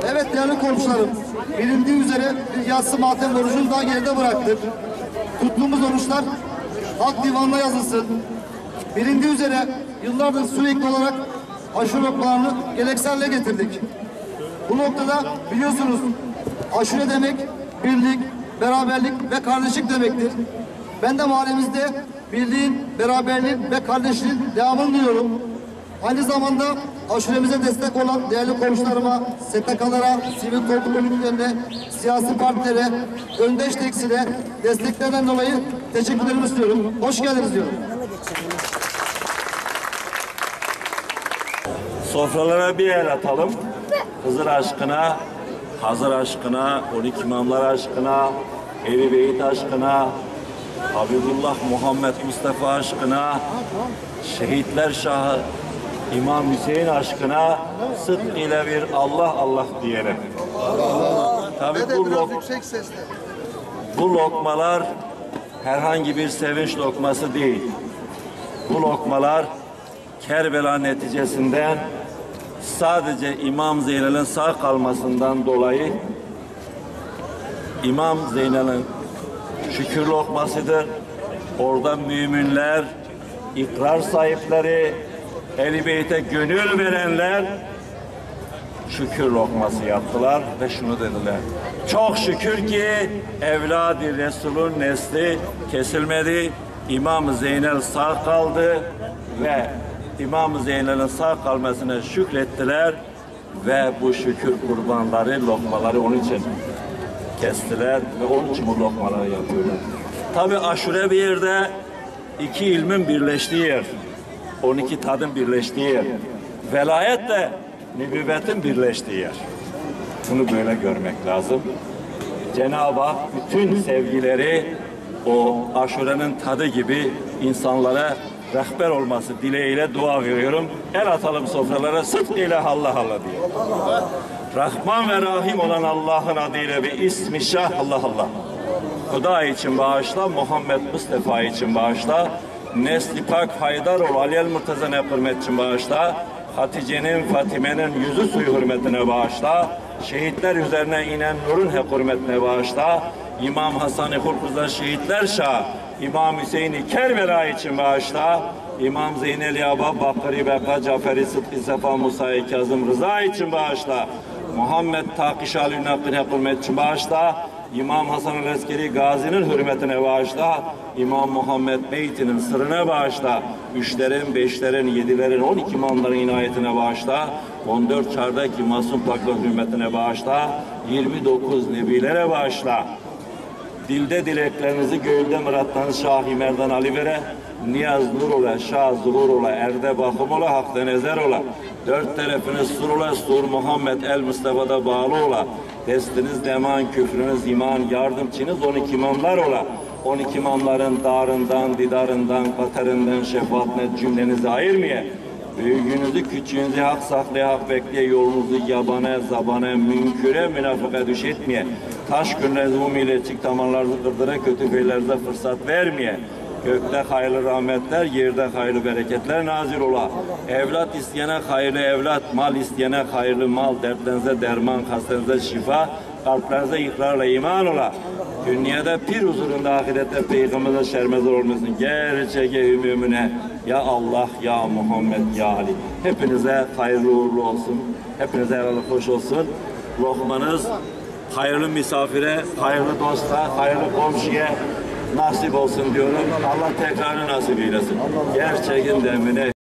Evet değerli komşularım, bilindiği üzere bir yatsı matem orucunu daha geride bıraktık. Tuttuğumuz oruçlar halk divanına yazılsın. Bilindiği üzere yıllardır sürekli olarak aşure lokmalarını geleneksel hale getirdik. Bu noktada biliyorsunuz aşure demek birlik, beraberlik ve kardeşlik demektir. Ben de mahallemizde birliğin, beraberliğin ve kardeşliğin devamını diliyorum. Aynı zamanda aşuremize destek olan değerli komşularıma, STK'lara, sivil toplum örgütlerine, siyasi partilere, öndeş tekstile desteklerinden dolayı teşekkürlerimi istiyorum. Hoş geldiniz diyorum. Sofralara bir el atalım. Hızır aşkına, Hazır aşkına, 12 imamlar aşkına, Ehl-i Beyt aşkına, Habibullah Muhammed Mustafa aşkına, Şehitler Şahı İmam Hüseyin aşkına sıdk ile bir Allah Allah diyelim. Tabii bu lokmalar herhangi bir sevinç lokması değil. Bu lokmalar Kerbela neticesinden sadece İmam Zeynel'in sağ kalmasından dolayı İmam Zeynel'in şükür lokmasıdır. Orada müminler, ikrar sahipleri, Ehl-i Beyt'e gönül verenler şükür lokması yaptılar ve şunu dediler. Çok şükür ki evladı Resul'ün nesli kesilmedi. İmam Zeynel sağ kaldı ve İmam Zeynel'in sağ kalmasına şükrettiler ve bu şükür kurbanları, lokmaları onun için kestiler ve onun için bu lokmaları yapıyorlar. Tabi aşure bir yerde iki ilmin birleştiği yer, 12 tadın birleştiği yer, velayet de nübüvvetin birleştiği yer. Bunu böyle görmek lazım. Cenab-ı Hak bütün sevgileri o aşurenin tadı gibi insanlara rehber olması dileğiyle dua veriyorum. El atalım sofralara sıdk ile Allah Allah diye. Rahman ve Rahim olan Allah'ın adıyla bir ismi şah Allah Allah. Huda için bağışla, Muhammed Mustafa için bağışla, Nesli Pak Haydaroğlu Aliyel Murtaza'na hürmet için bağışla, Hatice'nin, Fatime'nin yüzü suyu hürmetine bağışla, şehitler üzerine inen nurun hürmetine bağışla, İmam Hasan-ı Hulkuz'a Şehitler Şah, İmam Hüseyin-i Kerbela için bağışla, İmam Zeynel Yaba, Bakri Beka, Caferi Sıdkı Sefa, Musa-i Kazım Rıza için bağışla, Muhammed Takiş Ali Nakın hürmet için bağışla, İmam Hasan-ı Leskeri Gazi'nin hürmetine bağışla, İmam Muhammed Beyti'nin sırrına bağışla, 3'lerin, 5'lerin, 7'lerin, 12 imamların inayetine bağışla, 14 çardaki masum pakla hürmetine bağışla, 29 nebilere bağışla. Dilde dileklerinizi gönülde muratlarınız Şah-ı Merdan Ali vere, niyaz nur ola, şah zuhur ola, erde bakım ola, hakta nezer ola, dört tarafınız sur ola, sur Muhammed el Mustafa'da bağlı ola, destiniz deman, küfrünüz iman, yardımcınız 12 imamlar ola, 12 imamların darından, didarından, katarından, şefaatine cümlenizi ayırmaya, büyüğünüzü, küçüğünüzü hak saklaya, hak bekleye, yolunuzu yabana, zabana, münküre, münafıka düş etmeye, taş günlerinizi bu milletçik damarlarınızı kırdıra, kötü beylerinize fırsat vermeye, gökte hayırlı rahmetler, yerde hayırlı bereketler nazil ola. Evlat isteyene hayırlı evlat, mal isteyene hayırlı mal, dertlerinize derman, hastanıza şifa, kalplerinize ikrarla iman ola. Dünyada pir huzurunda, ahirette peygamberine şermezler olmasın. Gerçeğe ümümüne ya Allah, ya Muhammed, ya Ali. Hepinize hayırlı uğurlu olsun. Hepinize hayırlı hoş olsun. Lokmanız hayırlı misafire, hayırlı dosta, hayırlı komşuya nasip olsun diyorum. Allah tekrarını nasip eylesin. Gerçeğin demine